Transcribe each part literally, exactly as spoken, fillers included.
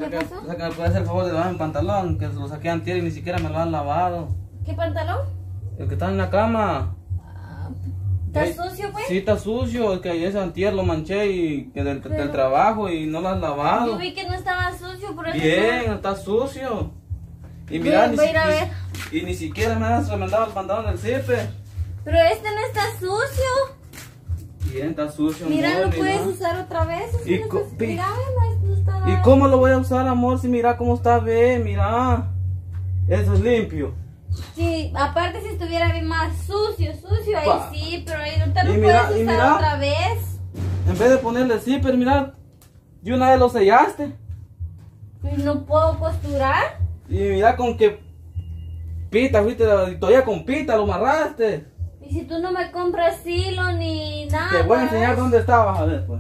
¿Qué que, pasó? o sea, que me puede hacer el favor de lavar mi pantalón, que lo saqué antier y ni siquiera me lo han lavado. ¿Qué pantalón? El que está en la cama. Ah, ¿Está Eh, sucio, pues? Sí, está sucio, es que ayer antier lo manché y que del, Pero- del trabajo y no lo has lavado. Yo vi que no estaba sucio, por eso... Bien, está sucio. Y mira, Voy- ni, voy a ir a si- ver. y ni siquiera me has remendado el pantalón del zipper. Pero este no está sucio. Bien, está sucio. Mira, amor, lo puedes mira. usar otra vez. Eso Y no co- está- pi- Mira, ve, no está... ¿Y cómo lo voy a usar, amor? Si mira cómo está, ve, mira. Eso es limpio. Sí, aparte si estuviera bien más sucio, sucio, ahí Pa. sí, pero ahorita lo Y mira, puedes y usar mira. otra vez. En vez de ponerle zipper, mira, de una vez lo sellaste. Y no puedo costurar. Y mira con que pita, fuiste, y todavía con pita lo amarraste. Y si tú no me compras hilo ni nada. Te voy a enseñar dónde estabas, a ver, pues.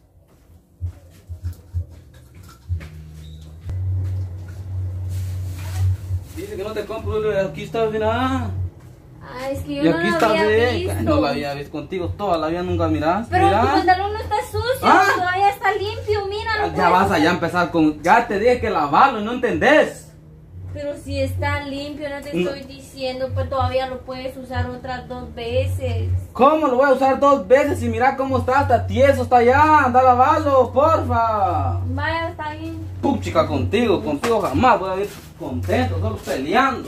Dice que no te compro, aquí está, mira. Ay, es que yo Y no aquí lo está, había ve. visto. No la había visto contigo toda la vida, nunca miraste. Pero mira. tu pantalón no está sucio, Ah. todavía está limpio, mira. lo Ya puedes vas usar. allá a empezar con. Ya te dije que lavarlo y no entendés. Pero si está limpio, no te Mm. estoy diciendo, pues todavía lo puedes usar otras dos veces. ¿Cómo lo voy a usar dos veces y mira cómo está? Está tieso, está allá. Anda a lavarlo, porfa. Vaya, está bien. Puchica contigo, contigo jamás voy a ir contento, solo peleando.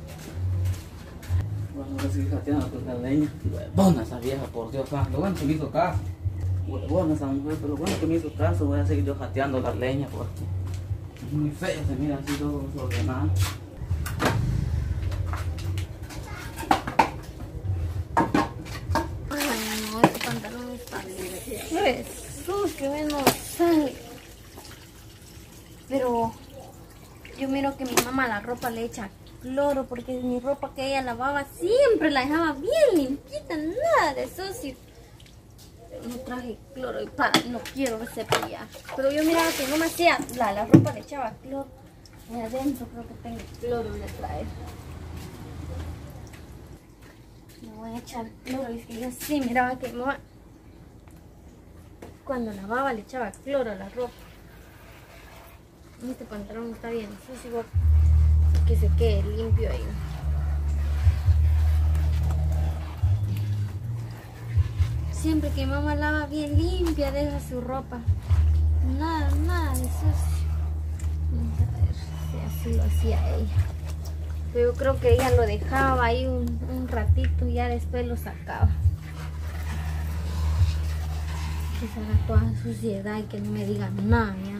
Bueno, ahora sí jateando con la leña. Huevona esa vieja, por Dios, ah, lo bueno que me hizo caso. Huevona esa mujer, pero lo bueno que me hizo caso, voy a seguir yo jateando la leña porque es muy feo, se mira así todo desordenado. Ay, no, este pantalón está es sucio, eh, no sale. Pero yo miro que mi mamá la ropa le echa cloro porque mi ropa que ella lavaba siempre la dejaba bien limpita, nada de sucio. Pero no traje cloro y para, no quiero cepillar. Pero yo miraba que no me hacía, la, la ropa le echaba cloro. Y adentro creo que tengo cloro de traer. Le voy a echar cloro, y es que yo sí miraba que mi mamá cuando lavaba le echaba cloro a la ropa. Este pantalón está bien sucio, igual que se quede limpio ahí. Siempre que mamá lava bien limpia, deja su ropa. Nada, nada de sucio. Vamos a ver si así lo hacía ella. Pero yo creo que ella lo dejaba ahí un, un ratito y ya después lo sacaba. Que salga toda suciedad y que no me digan nada ya.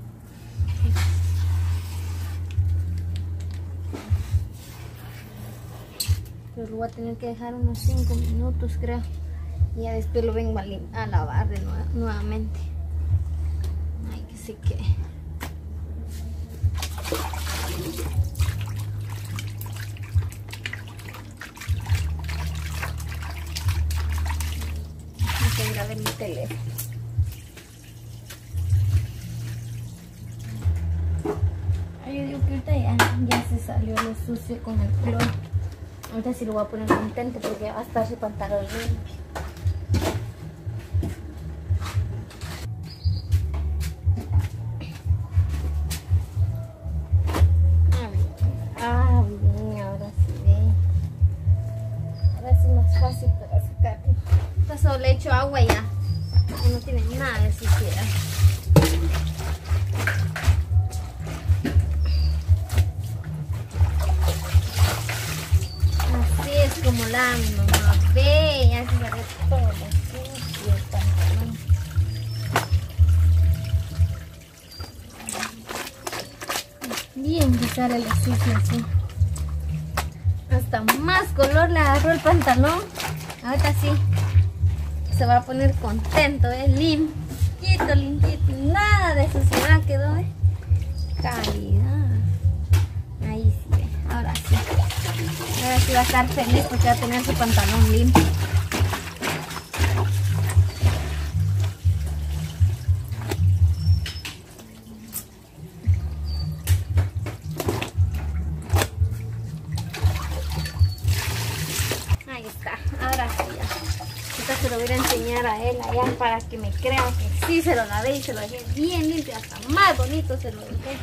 Pero lo voy a tener que dejar unos cinco minutos, creo. Y ya después lo vengo a, a lavar de nuevo, nuevamente. Ay, que se quede. Voy a ir a ver mi teléfono. Ay, yo digo que ahorita ya, ya se salió lo sucio con el cloro. Ahorita sí lo voy a poner contento porque ya va a estar su pantalón limpio. Ah, bien, ahora sí ve. Ahora sí es más fácil para sacar. Está solo le echo agua ya. Y no tiene nada de suciedad. Así es como la mi mamá ve, ya se sale todo lo sucio el pantalón. Bien que sale lo sucio así. Hasta más color le agarró el pantalón. Ahorita sí se va a poner contento, es limpito, limpito, nada de suciedad quedó, ¿eh? Calidad. Ahí sí, ¿eh? Ahora sí. Ahora sí va a estar feliz porque va a tener su pantalón limpio. Ahí está, ahora sí ya. Ahorita se lo voy a enseñar enseñar a él allá para que me crea que sí se lo lavé y se lo dejé bien limpio, hasta más bonito se lo dejé.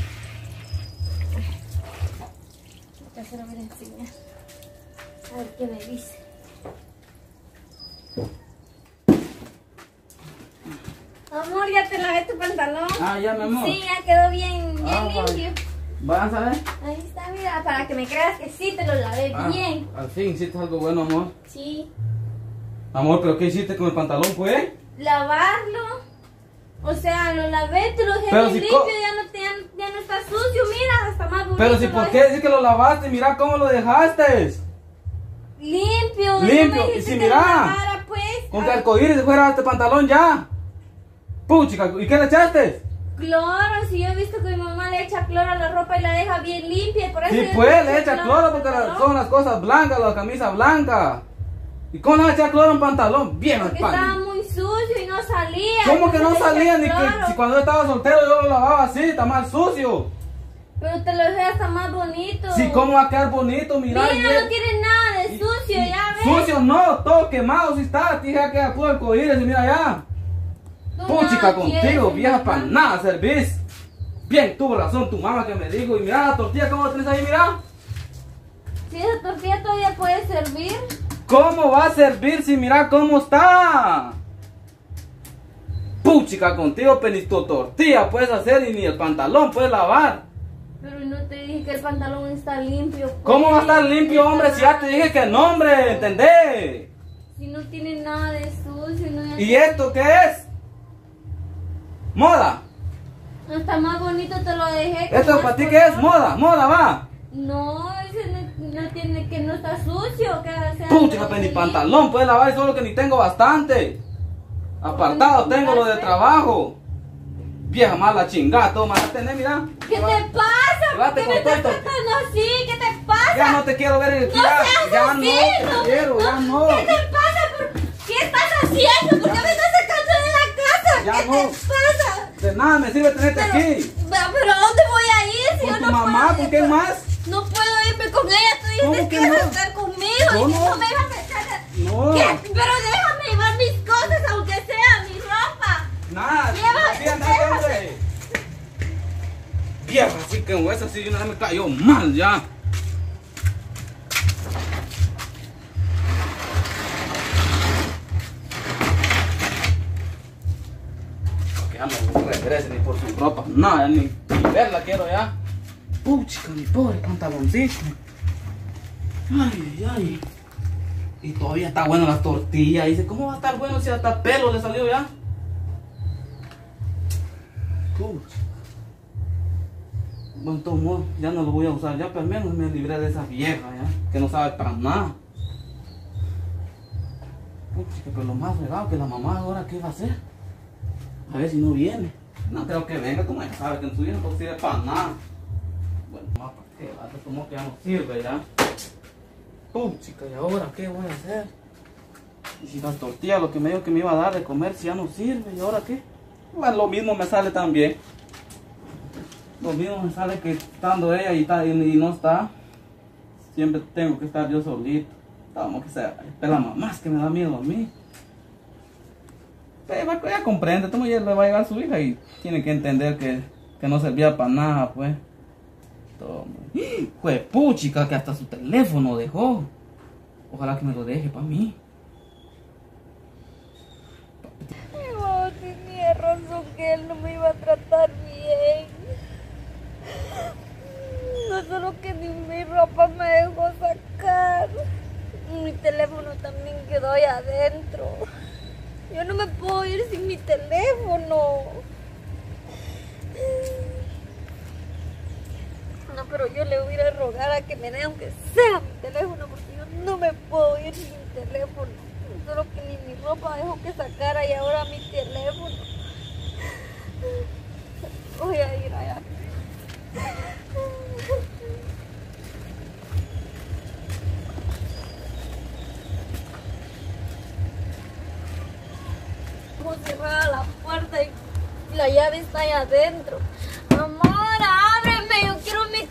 Ya se lo voy a enseñar. A ver qué me dice. Amor, ya te lavé tu pantalón. Ah, ya, mi amor. Sí, ya quedó bien, bien Ah, limpio. ¿Vas a ver? Ahí está, mira, para que me creas que sí te lo lavé Ah, bien. al fin hiciste algo bueno, amor. Sí. Amor, ¿pero qué hiciste con el pantalón, pues? Lavarlo. O sea, lo lavé, te lo dejé Pero bien si limpio, co- ya no, te, ya, ya no está sucio, mira, hasta más bonito. Pero si, lo ¿por dejé. qué decir que lo lavaste? Mira cómo lo dejaste. Limpio. Limpio, no me y dijiste si que lo mira, lavara, pues. Con Ah, que arcoíris fuera este pantalón ya. Puchica, ¿y qué le echaste? Cloro, si yo he visto que mi mamá le echa cloro a la ropa y la deja bien limpia, por eso Sí, yo pues, eché le echa cloro al porque pantalón, son las cosas blancas, la camisa blanca. ¿Y cómo le vas a echar cloro a un pantalón? Bien, al porque estaba pan. muy sucio y no salía. ¿Cómo que no entonces le eché salía? Ni que cloro. si cuando yo estaba soltero yo lo lavaba así, está más sucio. Pero te lo dejé hasta más bonito. Sí, ¿cómo va a quedar bonito? Mira, Mira, y- no tiene nada de y- sucio, y- ya ves. Sucio no, todo quemado sí está. Te dije que era puro arcoíris y mira ya. Tú Puchica, nada contigo, quieres, vieja, mamá. para nada servís. Bien, tuvo razón tu mamá que me dijo. Y mira la tortilla, ¿cómo la tienes ahí? Mira. Si esa tortilla todavía puede servir. ¿Cómo va a servir si mira cómo está? Puchica, contigo, pues ni tu tortilla puedes hacer y ni el pantalón puedes lavar. Pero no te dije que el pantalón está limpio. pues. ¿Cómo va a estar limpio, hombre, si ya te dije que no, hombre? ¿Entendés? Si no tiene nada de sucio. No ¿Y esto qué es? ¿Moda? Está más bonito, te lo dejé. con ¿Esto más para ti qué es? color. ¿Moda? ¿Moda va? No, ese no, no tiene que no está sucio. Que sea Puchica, pues ni pantalón puedes lavar, solo que ni tengo bastante. Apartado tengo lo de trabajo. Vieja mala chingada, toma, ya tenés, mira. ¿Qué te pasa? ¿Por Llévate qué me con estás todo esto. tratando así? ¿Qué te pasa? Ya no te quiero ver en el No ya, seas ya así, no te quiero, ya no. ¿Qué te pasa? ¿Por- ¿Qué estás haciendo? ¿Por qué me estás sacando de la casa? Ya ¿Qué no. te pasa? De nada me sirve tenerte Pero, aquí. pero ¿a dónde voy a ir si Con yo tu no mamá, puedo? ¿con quién más? No puedo irme con ella. Tú dijiste ¿Cómo que que ibas a no? estar conmigo Yo y que no. no me ibas a echar. No. ¿Qué? Pero déjame llevar mis cosas, aunque sea mi ropa. Nada, Llévate, así andate, déjame. hombre. Vieja, así que con esa sí de una vez me cayó mal ya. Que ya no regrese ni por su ropa, nada, ni, ni verla quiero ya. Puchica, mi pobre pantaloncito. Ay, ay, ay. Y todavía está bueno la tortilla. Dice, ¿cómo va a estar bueno si hasta pelo le salió ya? Pucha. Bueno, de todos modos, ya no lo voy a usar ya, pero al menos me libré de esa vieja ya, que no sabe para nada. Pucha, pero lo más fregado que la mamá ahora, ¿qué va a hacer? A ver si no viene. No creo que venga, como ella sabe que en su vida no sirve para nada. Bueno, mamá, ¿para qué? Hasta como que ya no sirve ya. Pucha, ¿y ahora qué voy a hacer? Y si las tortillas, lo que me dijo que me iba a dar de comer, si ya no sirve, ¿y ahora qué? Bueno, lo mismo me sale también. Lo mismo me sale que estando ella y, está, y, y no está. Siempre tengo que estar yo solito. Como que sea, es la mamá es que me da miedo a mí. Pero ella, ella comprende, como ella le va a llegar a su hija y tiene que entender que, que no servía para nada, pues. Toma. Jue puchica, que hasta su teléfono dejó. Ojalá que me lo deje para mí. Mi mamá tenía razón que él no me iba a tratar bien. No solo que ni mi ropa me dejó sacar. Mi teléfono también quedó ahí adentro. Yo no me puedo ir sin mi teléfono. No, pero yo le voy a ir a rogar a que me dé aunque sea mi teléfono, porque yo no me puedo ir sin mi teléfono. Solo que ni mi ropa dejo que sacara y ahora mi teléfono. Voy a ir allá. Como cerrada la puerta y la llave está ahí adentro. Amor, ábreme, yo quiero mi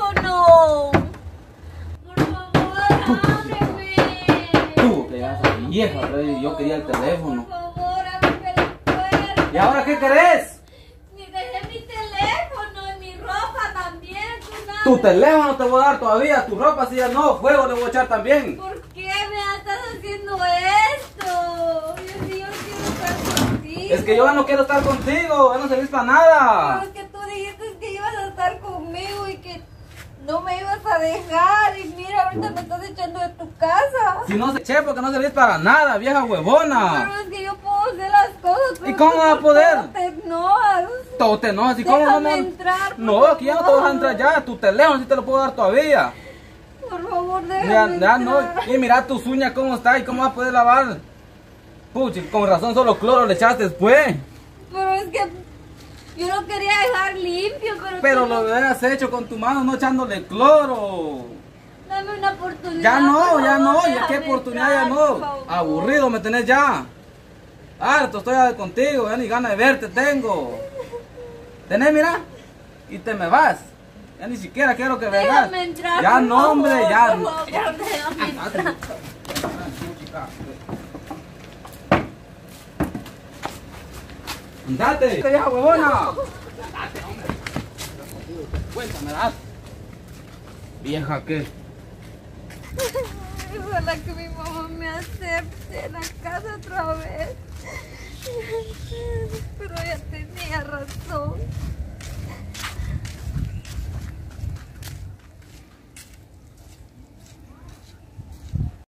teléfono. Por favor, ábreme. Tuvo que llegar a esa Vieja, pero yo quería el teléfono. Por favor, ábreme la puerta. ¿Y ahora qué querés? Ni dejé mi teléfono y mi ropa también. Tú nada. Tu teléfono te voy a dar todavía, tu ropa si ya no, fuego le voy a echar también. ¿Por qué me estás haciendo esto? Yo sí, yo quiero estar contigo. Es que yo ya no quiero estar contigo, ya no servís para nada. Pero es que tú dijiste que ibas a estar conmigo y que no me ibas a dejar. Y mira, ahorita me estás echando de tu casa. Si no se eché porque no servís para nada, vieja huevona. Pero es que yo puedo hacer las cosas. Pero ¿Y cómo tú vas a poder? todo te enojas. Todo te enojas, ¿y cómo no Déjame me... entrar, No, por aquí ya no te vas a favor. entrar ya, tu teléfono sí te lo puedo dar todavía. Por favor, déjame Ya, ya entrar. no, y mira tus uñas cómo está y cómo vas a poder lavar. Puchi, con razón solo cloro le echaste después. Pero es que yo lo quería dejar limpio, pero... Pero tú lo no- hubieras hecho con tu mano, no echándole cloro. Dame una oportunidad. Ya no, por ya favor, no, ya déjame qué oportunidad, ya entrar, por no. favor. Aburrido me tenés ya. Harto estoy ya contigo, ya ni ganas de verte tengo. Tenés, mira, y te me vas. Ya ni siquiera quiero que vengas. Déjame entrar, Ya por no, favor, hombre, ya. por favor, déjame entrar. Andate, vieja huevona. Andate, hombre. Cuéntame, date. Vieja, ¿qué? Ojalá que mi mamá me acepte en la casa otra vez.